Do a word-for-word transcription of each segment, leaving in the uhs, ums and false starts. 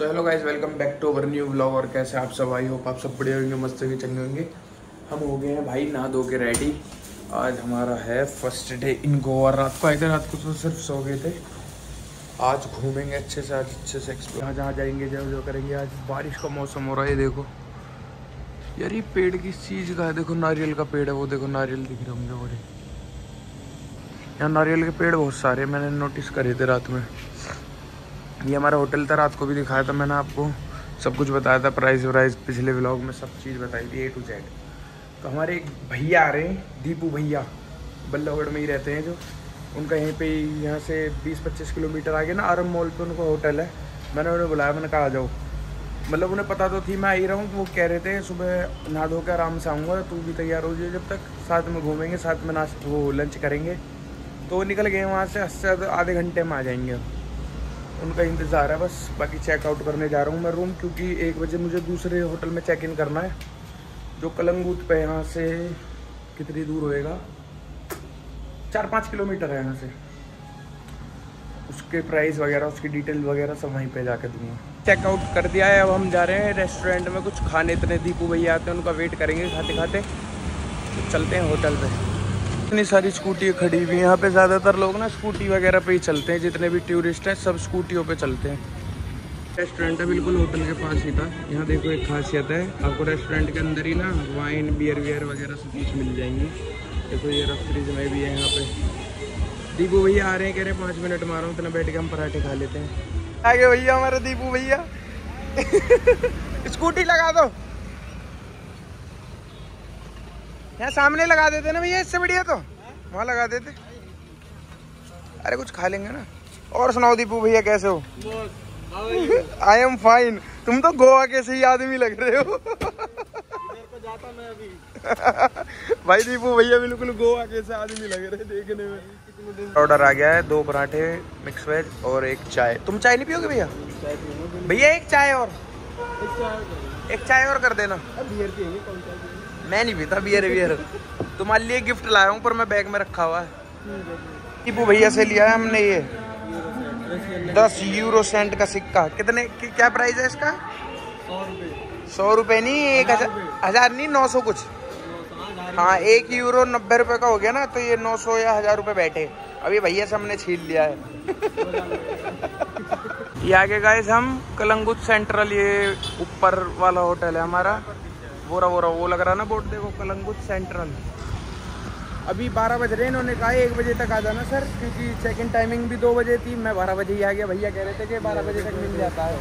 So hello guys, welcome back to our new vlog. और कैसे आप सब? आई होप आप सब बढ़िया होंगे, मस्त होंगे, चंगे होंगे। हम हो गए हैं भाई नहा धो के रेडी। आज हमारा है फर्स्ट डे इन गोवा। रात को आए थे, रात को तो सिर्फ सो गए थे। आज घूमेंगे अच्छे से, आज अच्छे से एक्सप्लोर जहाँ जहाँ जाएंगे, जो जो करेंगे। आज बारिश का मौसम हो रहा है, देखो यार ये पेड़ किस चीज़ का है। देखो नारियल का पेड़ है, वो देखो नारियल दिख रहा मुझे। और यहाँ नारियल के पेड़ बहुत सारे मैंने नोटिस करे थे रात में। ये हमारा होटल था, रात को भी दिखाया था मैंने आपको, सब कुछ बताया था, प्राइस वराइस पिछले व्लॉग में सब चीज़ बताई थी ए टू जेड। तो हमारे एक भैया आ रहे हैं, दीपू भैया, बल्लभगढ़ में ही रहते हैं जो। उनका यहीं पे यहाँ से बीस पच्चीस किलोमीटर आगे ना आरम मॉल पे उनका होटल है। मैंने उन्हें बुलाया, मैंने कहा आ जाओ। मतलब उन्हें पता तो थी मैं आ ही रहा हूँ। वो कह रहे थे सुबह नहा धो के आराम से आऊँगा, तू भी तैयार हो जाए, जब तक साथ में घूमेंगे, साथ में नाश्ता वो लंच करेंगे। तो निकल गए वहाँ से, अस्सी आधे घंटे में आ जाएंगे। उनका इंतज़ार है बस। बाकी चेकआउट करने जा रहा हूँ मैं रूम, क्योंकि एक बजे मुझे दूसरे होटल में चेक इन करना है, जो कलंगुट पे यहाँ से कितनी दूर होएगा, चार पाँच किलोमीटर है यहाँ से। उसके प्राइस वगैरह, उसकी डिटेल वगैरह सब वहीं पे जाके दूंगा। चेकआउट कर दिया है, अब हम जा रहे हैं रेस्टोरेंट में कुछ खाने। इतने दीपू भैया आते हैं, उनका वेट करेंगे खाते खाते। तो चलते हैं होटल पे। इतनी सारी स्कूटी खड़ी हुई हैं यहाँ पे। ज़्यादातर लोग ना स्कूटी वगैरह पे ही चलते हैं, जितने भी टूरिस्ट हैं सब स्कूटियों पे चलते हैं। रेस्टोरेंट है बिल्कुल होटल के पास ही था। यहाँ देखो एक खासियत है, आपको रेस्टोरेंट के अंदर ही ना वाइन बियर वियर वगैरह सब कुछ मिल जाएंगी। देखो ये रफ फ्रिज में भी है यहाँ पे। दीपू भैया आ रहे हैं, कह रहे हैं पाँच मिनट मारो, इतना बैठ के हम पराठे खा लेते हैं। आगे भैया हमारे दीपू भैया स्कूटी लगा दो, यहाँ सामने लगा देते ना भैया, इससे बढ़िया तो वहाँ लगा देते। अरे कुछ खा लेंगे ना। और सुनाओ दीपू भैया कैसे हो? I am fine. तुम तो गोवा के सही आदमी लग रहे हो। जाता मैं अभी। भाई दीपू भैया बिल्कुल गोवा के से आदमी लग रहे देखने में। ऑर्डर आ गया है, दो पराठे मिक्स वेज और एक चाय। तुम चाय नहीं पियोगे भैया? भैया एक चाय और एक चाय और कर देना। बियर पियेंगे, कौन चाय पियेंगे? मैं नहीं पीता बियर बियर। तुम्हारे लिए गिफ्ट लाया हूँ, पर मैं बैग में रखा हुआ है। दीपू भैया से लिया है हमने ये दस यूरो सेंट का सिक्का। कितने कि, क्या प्राइस है इसका? सौ रुपये। सौ रुपये नहीं, एक हजार हजार नहीं, नौ सौ कुछ। हाँ, एक यूरो नब्बे रुपए का हो गया ना, तो ये नौ सौ या हजार रुपए बैठे। अभी भैया से हमने छीन लिया है। ये आगे गाइस हम कलंगुट सेंट्रल, ये ऊपर वाला होटल है हमारा। वो रहा वो रहा वो लग रहा ना बोर्ड, देखो कलंगुट सेंट्रल। अभी बारह बज रहे हैं, इन्होंने कहा एक बजे तक आ जाना सर, क्योंकि चेक इन टाइमिंग भी दो बजे थी। मैं बारह बजे ही आ गया। भैया कह रहे थे कि बारह बजे तक मिल जाता है।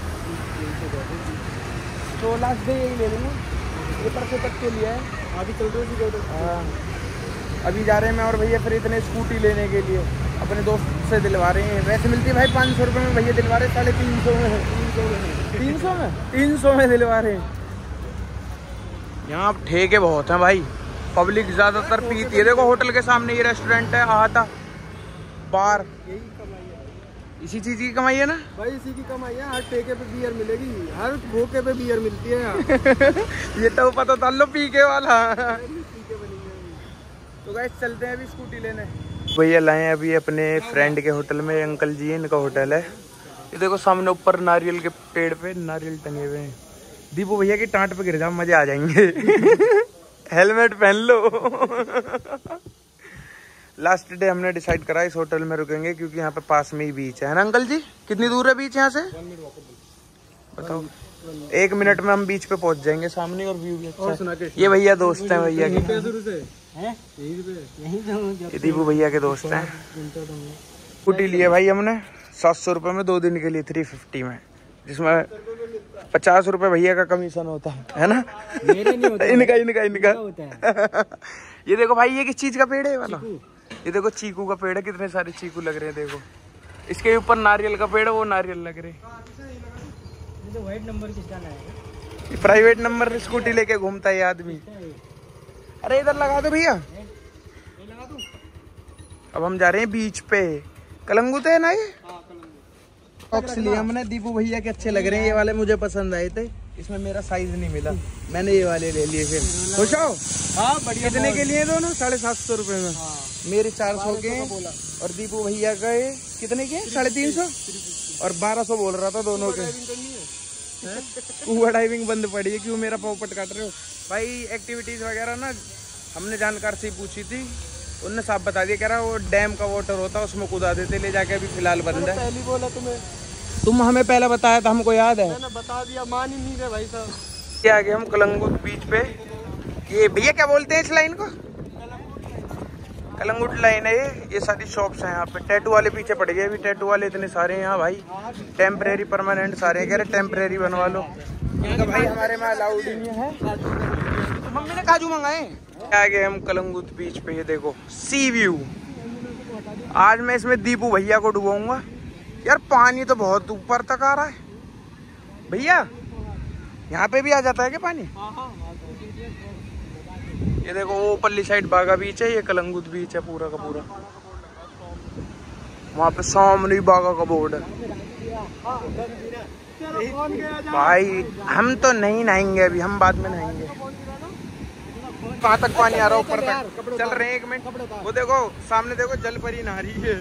तो लास्ट डे यही ले लूँगा, ये परसों तक के लिए है। अभी चल रहे हो? हाँ, अभी जा रहे हैं मैं और भैया फिर इतने स्कूटी लेने के लिए। अपने दोस्त से दिलवा रहे हैं। वैसे मिलती है भाई पाँच सौ रुपये में, भैया दिलवा रहे साढ़े तीन सौ में। तीन सौ में तीन सौ में दिलवा रहे हैं। यहाँ ठेके बहुत हैं भाई, पब्लिक ज़्यादातर पीती है। देखो होटल के सामने ये रेस्टोरेंट है, आता बार, यही कमाई है, इसी चीज़ की कमाई है ना भाई, इसी की कमाई है। हर ठेके पे बियर मिलेगी, हर भूखे पे बियर मिलती है यहाँ। ये तो पता था लो पीके वाला। तो गाइस चलते हैं अभी स्कूटी लेने। भैया लाए हैं अभी अपने फ्रेंड के होटल में। अंकल जी इनका होटल है। ये देखो सामने ऊपर नारियल के पेड़ पे नारियल टंगे हुए हैं। दीपू भैया की टांट पे गिर जाओ, मजे आ जाएंगे। हेलमेट पहन लो। लास्ट डे हमने डिसाइड करा इस होटल में रुकेंगे, क्योंकि यहाँ पे पास में ही बीच है ना अंकल जी? कितनी दूर है बीच यहाँ से बताओ? एक मिनट में हम बीच पे पहुंच जाएंगे, सामने और व्यू भी अच्छा है। ये भैया दोस्त हैं भैया के, ये दीपू भैया के दोस्त हैं। स्कूटी लिए भाई हमने सात सौ रुपये में, दो दिन के लिए थ्री फिफ्टी में, जिसमें पचास रुपए भैया का कमीशन होता है, है ना? मेरे नहीं होता, इनका इनका इनका होता है। ये देखो भाई, ये किस चीज का पेड़ है वाला? ये देखो चीकू का पेड़ है, कितने सारे चीकू लग रहे हैं। देखो इसके ऊपर नारियल का पेड़ है, वो नारियल लग रहे हैं। तो वाइट नंबर किसका है? प्राइवेट नंबर स्कूटी लेके घूमता है ये आदमी। अरे इधर लगा दो भैया। अब हम जा रहे हैं बीच पे। कलंगुट है ना ये? बॉक्स लिए हमने, दीपू भैया के अच्छे लग रहे हैं ये वाले, मुझे पसंद आए थे। इसमें मेरा साइज नहीं मिला, मैंने ये वाले ले लिए। फिर खुश हो? हाँ बढ़िया। कितने के लिए दोनों? साढ़े सात सौ रुपये में। हाँ। मेरे चार सौ के और दीपू भैया गए कितने के साढ़े तीन सौ और बारह सौ बोल रहा था दोनों के। स्कूबा डाइविंग बंद पड़ी है, क्यों मेरा पोपट काट रहे हो भाई। एक्टिविटीज वगैरह ना हमने जानकार से ही पूछी थी, उनने साफ बता दिया, कह रहा वो डैम का वाटर होता है उसमें कूदा देते ले जाके, अभी फिलहाल बंद है। पहली बोला तुम्हें, तुम हमें पहले बताया था, हमको याद है। मैंने बता दिया, मान ही नहीं रहे भाई साहब। ये आ गए हम कलंगुट बीच पे। ये भैया क्या बोलते हैं इस लाइन को? कलंगुट लाइन है ये। ये सारी शॉप्स हैं यहाँ पे। टैटू वाले पीछे पड़ गए, अभी टैटू वाले इतने सारे हैं यहाँ भाई। टेम्परेरी परमानेंट सारे कह रहे टेम्परेरी बनवा लो। इनका भाई हमारे में अलाउड ही नहीं है। मम्मी ने काजू मंगाए। आ गए हम कलंगुट बीच पे, ये देखो सी व्यू। आज मैं इसमें दीपू भैया को डुबाऊंगा। यार पानी तो बहुत ऊपर तक आ रहा है भैया, यहाँ पे भी आ जाता है क्या पानी? ये देखो वो पल्ली साइड बागा बीच है, ये कलंगुट बीच है पूरा का पूरा। वहाँ पे सामने बागा का बोर्ड है भाई। हम तो नहीं नहाएंगे अभी, हम बाद में नहाएंगे। कहाँ तक पानी आ रहा है? ऊपर तक चल रहे हैं। एक मिनट, वो देखो सामने देखो जल परी नहा रही है।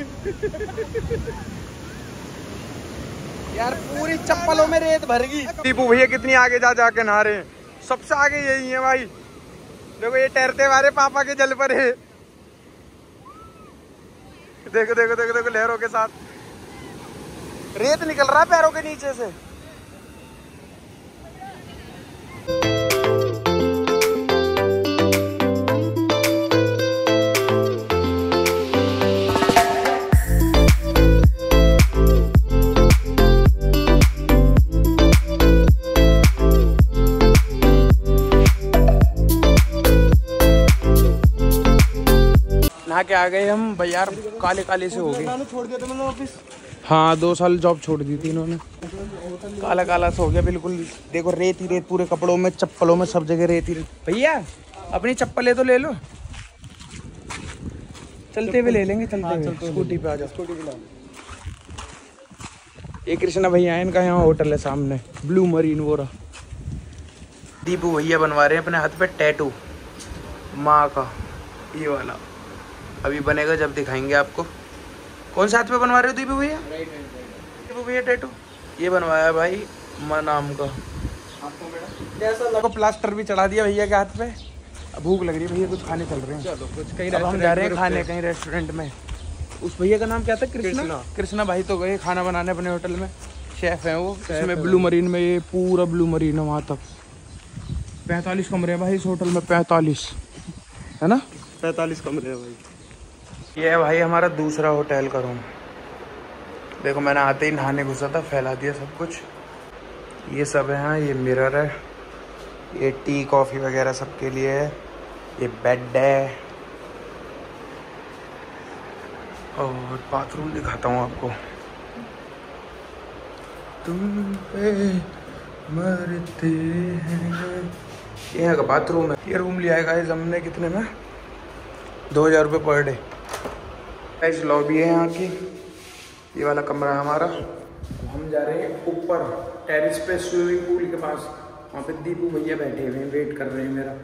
यार पूरी चप्पलों में रेत भर गई। दीपू भैया कितनी आगे जा जाके नहा रहे हैं, सबसे आगे यही है भाई। देखो ये तैरते हमारे पापा के जल पर है। देखो देखो देखो देखो लहरों के साथ रेत निकल रहा है पैरों के नीचे से। नहा के आ गए हम भाई। यार काले काले से हो गए। छोड़ दिया था मैंने ऑफिस। हाँ दो साल जॉब छोड़ दी थी इन्होंने। काला काला सा हो गया बिल्कुल। देखो रेत ही रेत पूरे कपड़ों में, चप्पलों में, सब जगह रेत ही रेत। भैया अपनी चप्पलें तो ले लो, चलते हुए ले लेंगे। चलते हुए स्कूटी पे आ जाओ। स्कूटी पे लाओ। ये कृष्णा भैया है, इनका यहाँ होटल है सामने, ब्लू मरीन वो रहा। दीपू भैया बनवा रहे हैं अपने हाथ पे टैटू माँ का, ये वाला। अभी बनेगा जब दिखाएंगे आपको। कौन सा हाथ पे बनवा रहे हो दीपू भैया? दीपू भैया टैटू ये बनवाया भाई माँ नाम का। आपको प्लास्टर भी चढ़ा दिया भैया के हाथ पे। अब भूख लग रही है भैया, कुछ खाने चल रहे हैं। चलो कुछ कहीं हम जा रहे हैं खाने कहीं रेस्टोरेंट में। उस भैया का नाम क्या था? कृष्णा। कृष्णा भाई तो गए खाना बनाने अपने होटल में, शेफ है वो। इसमें ब्लू मरीन में, ये पूरा ब्लू मरीन है वहाँ तक। पैंतालीस कमरे हैं भाई इस होटल में, पैंतालीस है ना? पैंतालीस कमरे हैं भाई। ये है भाई हमारा दूसरा होटल का रूम। देखो मैंने आते ही नहाने घुसा था, फैला दिया सब कुछ। ये सब है यहाँ, ये मिरर है, ये टी कॉफ़ी वगैरह सबके लिए है। ये बेड है और बाथरूम दिखाता हूँ आपको। तुम पे मरते हैं, ये यहाँ का बाथरूम है। ये रूम लिया है गाइस हमने कितने में? दो हज़ार रुपये पर डे। गाइस लॉबी है यहाँ की, ये वाला कमरा है हमारा। हम जा रहे हैं ऊपर टेरिस पे, स्विमिंग पूल के पास। वहाँ पे दीपू भैया बैठे हुए हैं, वेट कर रहे हैं मेरा।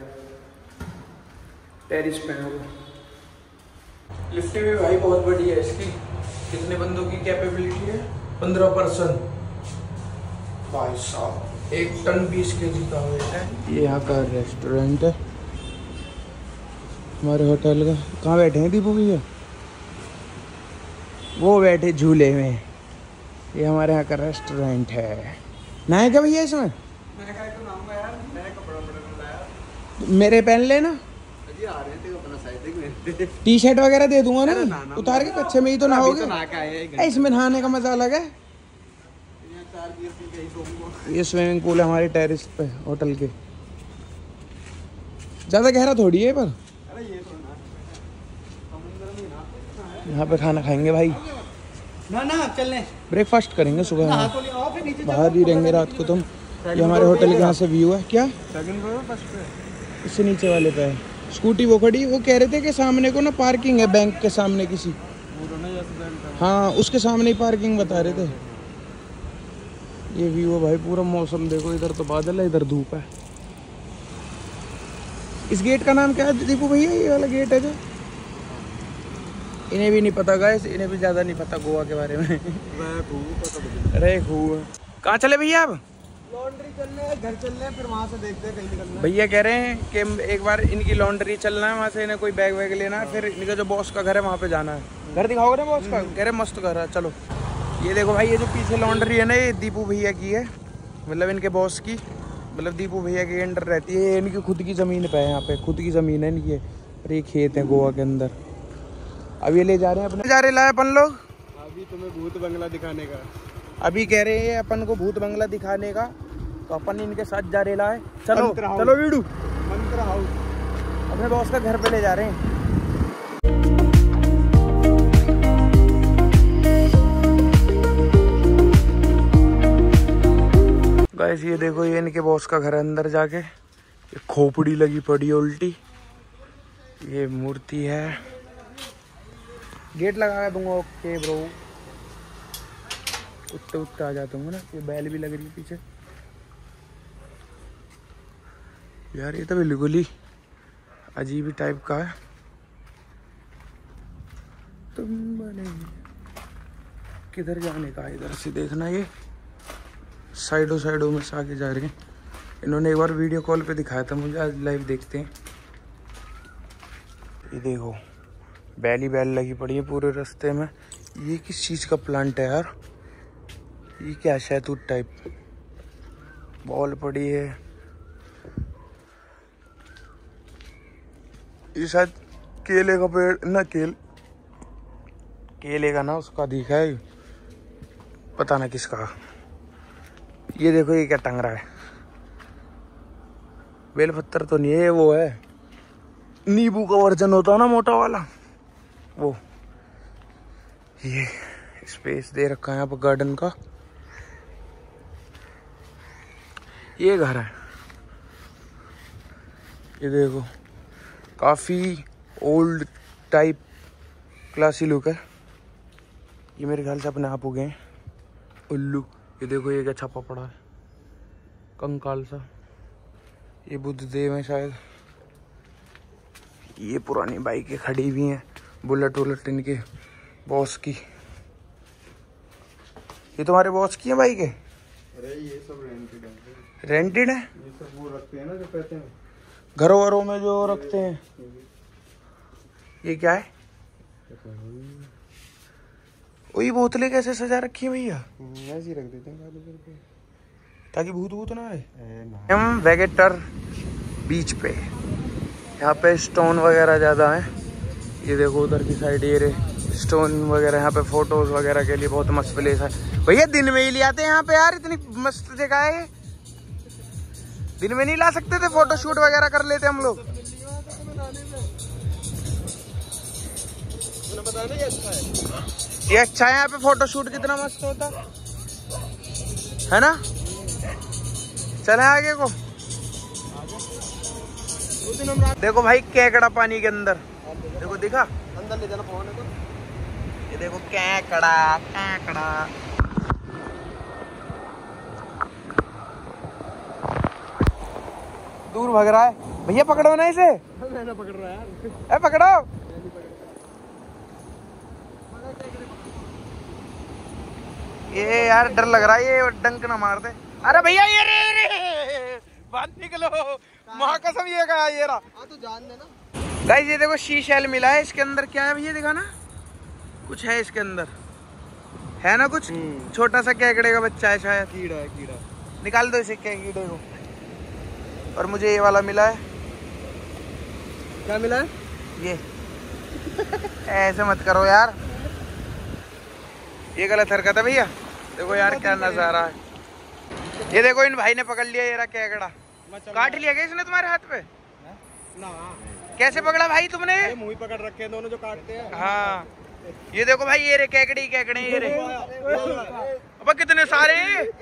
टेरिस पे है वो। लिफ्ट भी भाई बहुत बड़ी है इसकी। कितने बंदों की कैपेबिलिटी है? पंद्रह पर्सन भाई साहब। एक टन बीस के जी का वेट है। ये यहाँ का रेस्टोरेंट है हमारे होटल का। कहाँ बैठे हैं दीपू भैया? वो बैठे झूले में। ये हमारे यहाँ का रेस्टोरेंट है। नया क्या भैया इसमें? मेरे पहन लेना, टी शर्ट वगैरह दे दूंगा ना, उतार के कच्चे में ही तो नहाओगे। इसमें नहाने का मजा अलग है। ये स्विमिंग पूल है हमारे टेरिस पे होटल के। ज्यादा गहरा थोड़ी है पर। यहाँ पे खाना खाएंगे भाई ना ना चलने। ब्रेकफास्ट करेंगे सुबह में, बाहर ही रहेंगे रात को तुम। ये हमारे होटल के यहाँ से व्यू है। क्या इससे नीचे वाले पे है स्कूटी वो खड़ी। वो कह रहे थे कि सामने को ना पार्किंग है बैंक के सामने किसी। हाँ उसके सामने ही पार्किंग बता रहे थे। ये व्यू है भाई पूरा। मौसम देखो, इधर तो बादल है, इधर धूप है। इस गेट का नाम क्या है दीपू भैया? ये वाला गेट है जो इन्हें भी नहीं पता गाइस, इन्हें भी ज्यादा नहीं पता गोवा के बारे में। अरे खूब कहाँ चले भैया आप? लॉन्ड्री चलने हैं, घर चलने हैं, फिर वहाँ से देखते हैं कहीं निकलना। भैया कह रहे हैं कि एक बार इनकी लॉन्ड्री चलना है, वहाँ से इन्हें कोई बैग वैग लेना है, फिर इनका जो बॉस का घर है वहाँ पे जाना है। घर दिखाओगे ना बॉस का? कह रहे मस्त घर है, चलो। ये देखो भाई, ये जो पीछे लॉन्ड्री है ना, ये दीपू भैया की है, मतलब इनके बॉस की, मतलब दीपू भैया के अंडर रहती है। इनकी खुद की ज़मीन पे है, यहाँ पे खुद की ज़मीन है इनकी, और ये खेत है गोवा के अंदर। अब ये ले जा रहे हैं अपने, जा रहे लाए अपन लोग अभी तुम्हें भूत बंगला दिखाने का। अभी कह रहे हैं अपन को भूत बंगला दिखाने का, तो अपन इनके साथ जा रहे लाए। चलो मंत्र हाउस। चलो वीडू, मंत्र हाउस अपने बॉस का घर पे ले जा रहे हैं। गाइस ये देखो, ये इनके बॉस का घर है, अंदर जाके ये खोपड़ी लगी पड़ी है उल्टी, ये मूर्ति है। गेट लगा दूंगा, ओके ब्रो। उत्ते उत्ते आ जाते होंगे ना, ये बैल भी लग रही है पीछे। यार ये तो बिल्कुल ही अजीब ही टाइप का है। तुम बनेगी किधर जाने का, इधर से देखना, ये साइडों साइडों में से आगे जा रहे हैं। इन्होंने एक बार वीडियो कॉल पे दिखाया था मुझे, आज लाइव देखते हैं। ये देखो बैल ही बैल लगी पड़ी है पूरे रास्ते में। ये किस चीज़ का प्लांट है यार? ये क्या शहतूत टाइप बॉल पड़ी है। ये शायद केले का पेड़ ना, केल केले का ना उसका दिखा है, पता ना किसका। ये देखो ये क्या टंग रहा है, बेल पत्तर तो नहीं है, वो है नींबू का वर्जन होता है ना मोटा वाला, वो। ये स्पेस दे रखा है यहाँ पर गार्डन का। ये घर है, ये देखो काफी ओल्ड टाइप क्लासी लुक है। ये मेरे ख्याल से अपने आप हो गए हैं उल्लू। ये देखो ये क्या छापा पड़ा है, कंकाल सा। ये बुद्ध देव है शायद। ये पुरानी बाइकें खड़ी हुई हैं, बुलेट वुलेट इनके बॉस की। ये तुम्हारे बॉस की है बाइकें? अरे ये सब रेंटेड है। रेंटेड है? ये सब वो रखते हैं ना जो कहते हैं घरों वरों में जो रखते हैं। ये क्या है? वही बोतलें कैसे सजा रखी है भैया? ऐसे ही रख देते हैं ताकि भूत भूत ना आए। हम वेगेटर बीच पे, यहाँ पे स्टोन वगैरह ज़्यादा हैं। ये देखो उधर की साइड ये रे स्टोन वगैरह, यहाँ पे फोटोज वगैरह के लिए बहुत मस्त प्लेस है भैया। दिन में ही ले आते हैं यहाँ पे यार, इतनी मस्त जगह है। दिन में नहीं ला सकते थे? फोटो शूट वगैरह कर लेते हम लोग। बताना ये अच्छा है, ये अच्छा है, यहाँ पे फोटो शूट कितना मस्त होता है ना। चले आगे को। देखो भाई केकड़ा पानी के अंदर, देखो दिखा अंदर ले जाना पहुंचने को। ये देखो केकड़ा केकड़ा। दूर भाग रहा है भैया, पकड़ो ना इसे। मैंने पकड़ रहा है यार। ए पकड़ो। ये यार डर लग रहा है, ये डंक ना मार दे। अरे भैया ये रे रे बाहर निकलो, माँ कसम ये कहा ये रहा। हाँ तो जान देना। गाइस ये देखो शीशेल मिला है, इसके अंदर क्या है भैया दिखाना? कुछ है इसके अंदर, है ना कुछ छोटा सा केकड़े का बच्चा है शायद। कीड़ा है कीड़ा। निकाल दो इसे कीड़े को। और मुझे ये वाला मिला है। क्या मिला है? ये ऐसे मत करो यार, ये गलत हरकत है भैया। देखो यार क्या नजारा है। ये देखो इन भाई ने पकड़ लिया ये रहा केकड़ा। काट लिया क्या इसने तुम्हारे हाथ पे? ना। कैसे पकड़ा भाई तुमने? ये मुंह ही पकड़ रखे हैं दोनों जो काटते हैं। हाँ ये देखो भाई, ये रे केकड़ी केकड़े ये रे। अब कितने सारे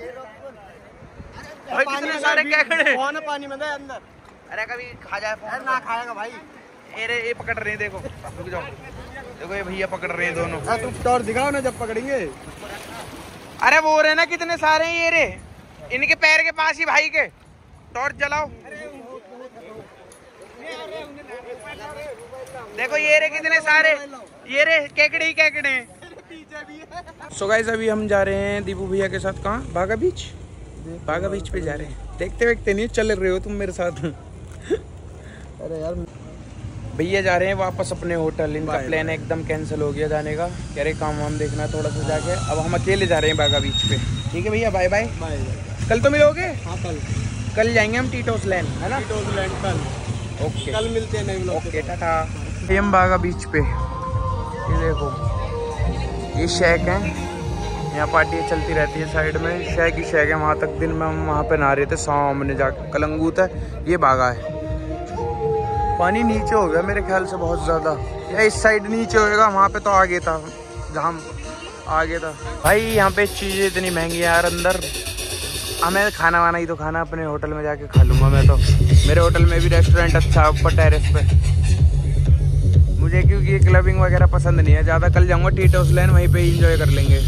भाई, कितने सारे केकड़े। कौन है पानी में दे अंदर? अरे कभी खा जाए फोन ना खाएगा भाई। ये रे ये पकड़ रहे हैं, देखो रुक जाओ। देखो ये भैया पकड़ रहे हैं दोनों। हाँ तुम टॉर्च दिखाओ ना जब पकड़ेंगे। अरे वो रहे ना कितने सारे हैं ये रे, इनके पैर के पास ही भाई के। टॉर्च जलाओ। देखो ये रे कितने सारे, ये रे केकड़े केकड़े। सो गाइस अभी हम जा रहे हैं दीपू भैया के साथ, कहाँ? बागा बीच। बागा बीच पे जा रहे हैं। देखते देखते नहीं चल रहे हो तुम मेरे साथ। अरे यार भैया जा रहे हैं वापस अपने होटल। इनका प्लान एकदम कैंसिल हो गया जाने का, कह रहे काम वाम देखना है थोड़ा सा जाके। अब हम अकेले जा रहे हैं बागा बीच पे। ठीक है भैया, बाय बाय। कल तो मिलोगे? हाँ कल कल जाएंगे हम टीटोस लैंड, है ना? टीटोस लैंड कल। ओके कल मिलते हैं नए व्लॉग। ओके टाटा। हम बागा बीच पे, ये देखो ये शेक है, यहाँ पार्टी चलती रहती है साइड में। शेक ही शेक है, वहाँ तक दिन में हम वहाँ पे नहा रहे थे सामने जाके। कलंगूत है, ये बागा है। पानी नीचे हो गया मेरे ख्याल से बहुत ज़्यादा, या इस साइड नीचे होएगा, वहाँ पे तो आगे था जहाँ आगे था। भाई यहाँ पे चीज़ें इतनी महंगी है यार। अंदर हमें खाना वाना ही तो खाना, अपने होटल में जाके खा लूँगा मैं तो। मेरे होटल में भी रेस्टोरेंट अच्छा है ऊपर टेरेस पे। मुझे क्योंकि ये क्लबिंग वगैरह पसंद नहीं है ज़्यादा। कल जाऊँगा टीटोस लैंड, वहीं पे एंजॉय कर लेंगे।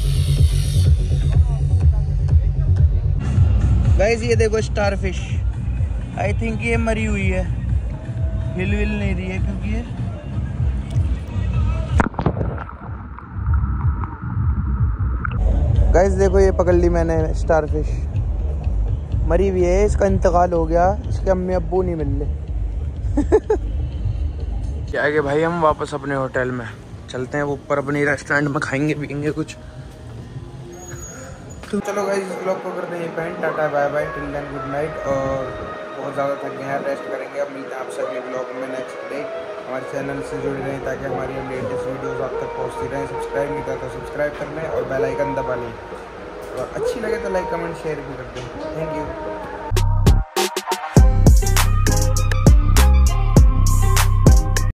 गाइस ये देखो स्टार फिश, आई थिंक ये मरी हुई है, हिल विल नहीं रही है क्योंकि ये गाइस देखो ये पकड़ ली मैंने स्टार फिश, मरी हुई है। इसका इंतकाल हो गया, इसके अम्मी अब्बू नहीं मिल रहे। क्या आगे भाई हम वापस अपने होटल में चलते हैं, वो ऊपर अपनी रेस्टोरेंट में खाएंगे पियेंगे कुछ। तो चलो गाइस इस ब्लॉग को करते हैं paint. Tata bye bye, till then good night. और बहुत ज़्यादा थक गए हैं, रेस्ट करेंगे। अब मिलते हैं आपसे अगले ब्लॉग में नेक्स्ट डे। हमारे चैनल से जुड़े रहें ताकि हमारी लेटेस्ट वीडियोस आप तक पहुंचती रहें। सब्सक्राइब नहीं करता तो सब्सक्राइब कर लें और बेल आइकन दबा लें। और अच्छी लगे तो लाइक कमेंट शेयर भी कर दें। Thank you.